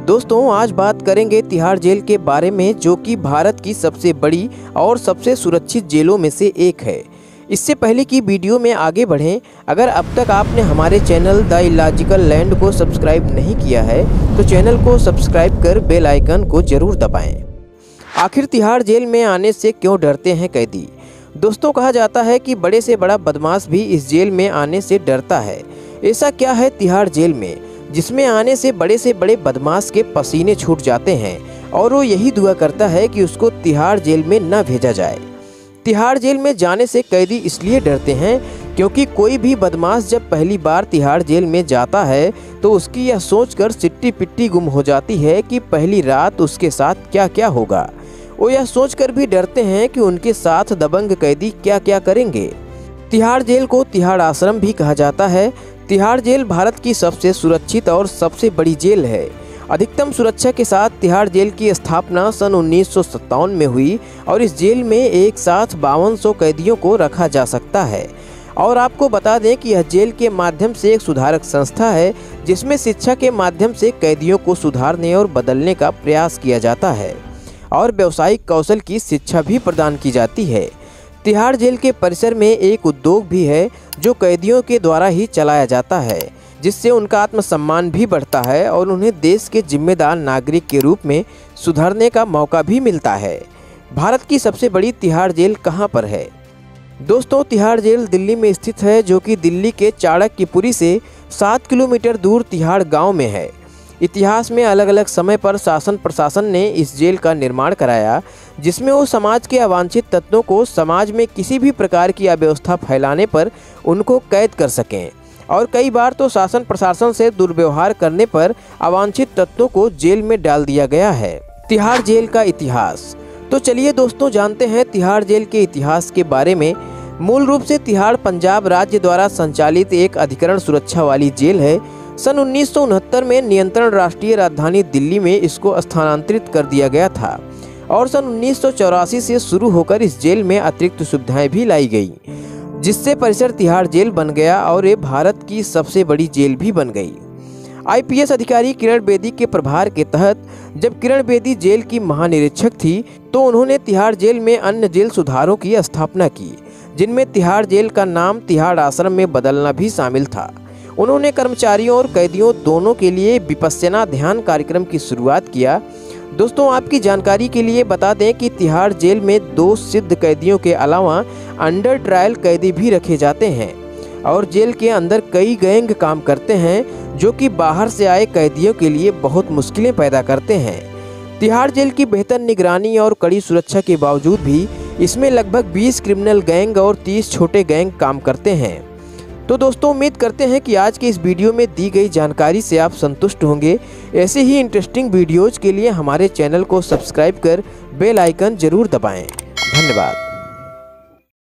दोस्तों आज बात करेंगे तिहाड़ जेल के बारे में, जो कि भारत की सबसे बड़ी और सबसे सुरक्षित जेलों में से एक है। इससे पहले कि वीडियो में आगे बढ़ें, अगर अब तक आपने हमारे चैनल द इलॉजिकल लैंड को सब्सक्राइब नहीं किया है तो चैनल को सब्सक्राइब कर बेल आइकन को जरूर दबाएं। आखिर तिहाड़ जेल में आने से क्यों डरते हैं कैदी? दोस्तों कहा जाता है कि बड़े से बड़ा बदमाश भी इस जेल में आने से डरता है। ऐसा क्या है तिहाड़ जेल में जिसमें आने से बड़े बदमाश के पसीने छूट जाते हैं और वो यही दुआ करता है कि उसको तिहाड़ जेल में न भेजा जाए। तिहाड़ जेल में जाने से कैदी इसलिए डरते हैं क्योंकि कोई भी बदमाश जब पहली बार तिहाड़ जेल में जाता है तो उसकी यह सोचकर सिट्टी पिट्टी गुम हो जाती है कि पहली रात उसके साथ क्या क्या होगा। वो यह सोचकर भी डरते हैं कि उनके साथ दबंग कैदी क्या क्या करेंगे। तिहाड़ जेल को तिहाड़ आश्रम भी कहा जाता है। तिहाड़ जेल भारत की सबसे सुरक्षित और सबसे बड़ी जेल है। अधिकतम सुरक्षा के साथ तिहाड़ जेल की स्थापना सन 1957 में हुई और इस जेल में एक साथ 5200 कैदियों को रखा जा सकता है। और आपको बता दें कि यह जेल के माध्यम से एक सुधारक संस्था है जिसमें शिक्षा के माध्यम से कैदियों को सुधारने और बदलने का प्रयास किया जाता है और व्यावसायिक कौशल की शिक्षा भी प्रदान की जाती है। तिहाड़ जेल के परिसर में एक उद्योग भी है जो कैदियों के द्वारा ही चलाया जाता है, जिससे उनका आत्मसम्मान भी बढ़ता है और उन्हें देश के जिम्मेदार नागरिक के रूप में सुधरने का मौका भी मिलता है। भारत की सबसे बड़ी तिहाड़ जेल कहां पर है? दोस्तों तिहाड़ जेल दिल्ली में स्थित है, जो कि दिल्ली के चाणक्यपुरी से 7 किलोमीटर दूर तिहाड़ गांव में है। इतिहास में अलग अलग समय पर शासन प्रशासन ने इस जेल का निर्माण कराया, जिसमें वो समाज के अवांछित तत्वों को समाज में किसी भी प्रकार की अव्यवस्था फैलाने पर उनको कैद कर सकें। और कई बार तो शासन प्रशासन से दुर्व्यवहार करने पर अवांछित तत्वों को जेल में डाल दिया गया है। तिहाड़ जेल का इतिहास। तो चलिए दोस्तों जानते हैं तिहाड़ जेल के इतिहास के बारे में। मूल रूप से तिहाड़ पंजाब राज्य द्वारा संचालित एक अधिकरण सुरक्षा वाली जेल है। सन 1969 में नियंत्रण राष्ट्रीय राजधानी दिल्ली में इसको स्थानांतरित कर दिया गया था और सन 1984 से शुरू होकर इस जेल में अतिरिक्त सुविधाएं भी लाई गई, जिससे परिसर तिहाड़ जेल बन गया और ये भारत की सबसे बड़ी जेल भी बन गई। आईपीएस अधिकारी किरण बेदी के प्रभार के तहत जब किरण बेदी जेल की महानिरीक्षक थी तो उन्होंने तिहाड़ जेल में अन्य जेल सुधारों की स्थापना की, जिनमें तिहाड़ जेल का नाम तिहाड़ आश्रम में बदलना भी शामिल था। उन्होंने कर्मचारियों और कैदियों दोनों के लिए विपश्यना ध्यान कार्यक्रम की शुरुआत किया। दोस्तों आपकी जानकारी के लिए बता दें कि तिहाड़ जेल में 2 सिद्ध कैदियों के अलावा अंडर ट्रायल कैदी भी रखे जाते हैं और जेल के अंदर कई गैंग काम करते हैं जो कि बाहर से आए कैदियों के लिए बहुत मुश्किलें पैदा करते हैं। तिहाड़ जेल की बेहतर निगरानी और कड़ी सुरक्षा के बावजूद भी इसमें लगभग 20 क्रिमिनल गैंग और 30 छोटे गैंग काम करते हैं। तो दोस्तों उम्मीद करते हैं कि आज के इस वीडियो में दी गई जानकारी से आप संतुष्ट होंगे। ऐसे ही इंटरेस्टिंग वीडियोज़ के लिए हमारे चैनल को सब्सक्राइब कर बेल आइकन जरूर दबाएं। धन्यवाद।